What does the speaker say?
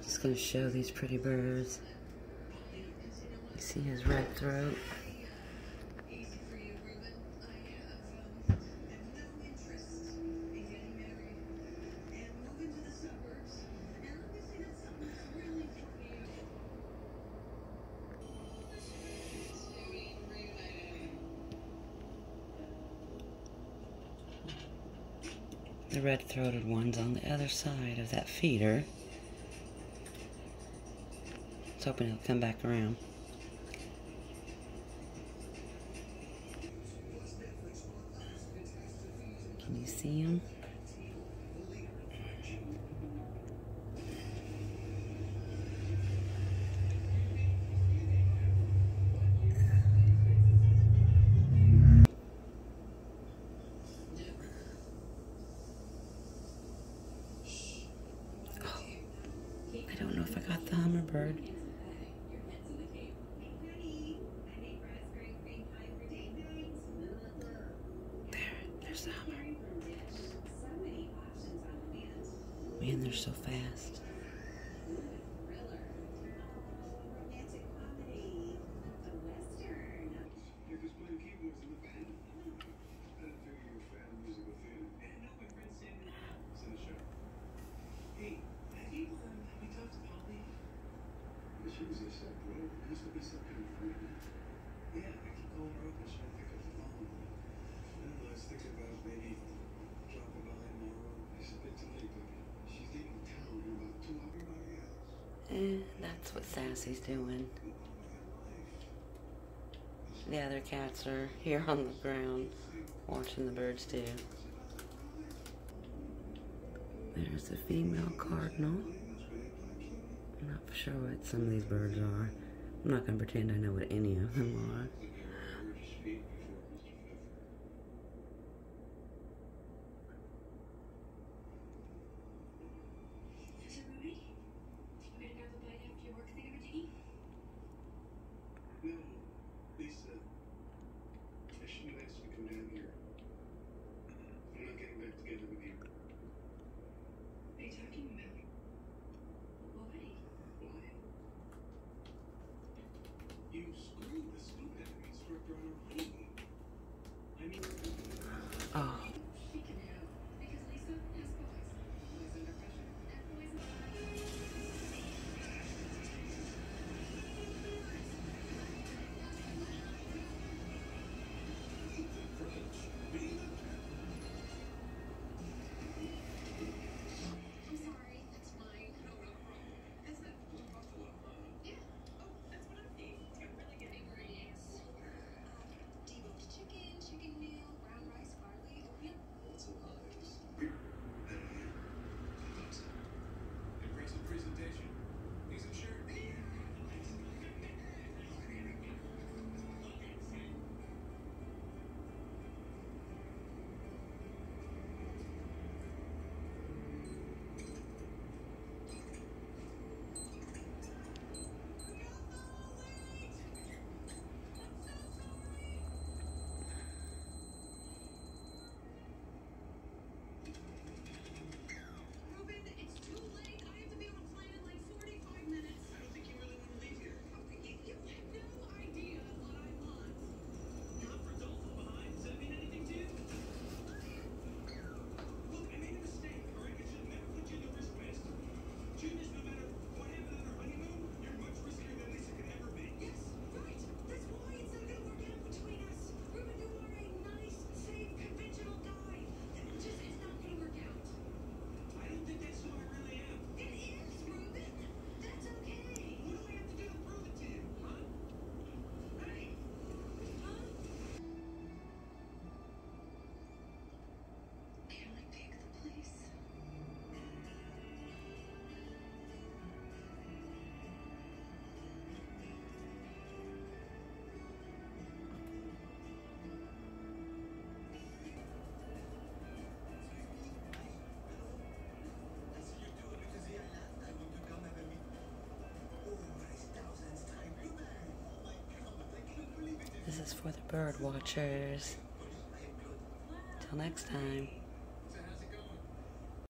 Just going to show these pretty birds. You see his red throat? The red-throated one's on the other side of that feeder. I was hoping he'll come back around. Can you see him? I don't know if I got the hummingbird. There's the hummer. Man, they're so fast. She was just like, bro, there has to be some kind of agreement. Yeah, I keep calling her up and she won't pick up the phone. I don't know, I was thinking about maybe dropping by tomorrow. It's a bit too late, but she's leaving town in about 2 hours. That's what Sassy's doing. The other cats are here on the ground watching the birds too. There's the female cardinal. I'm not sure what some of these birds are. I'm not going to pretend I know what any of them are. No, Lisa, I shouldn't have asked you to come down here. I'm not getting back together with you. What are you talking about? Why? You screwed the school academy instructor on her honeymoon. I mean, Oh. she can have, because Lisa has boys. Boys under pressure. That boy's This is for the bird watchers. Till next time.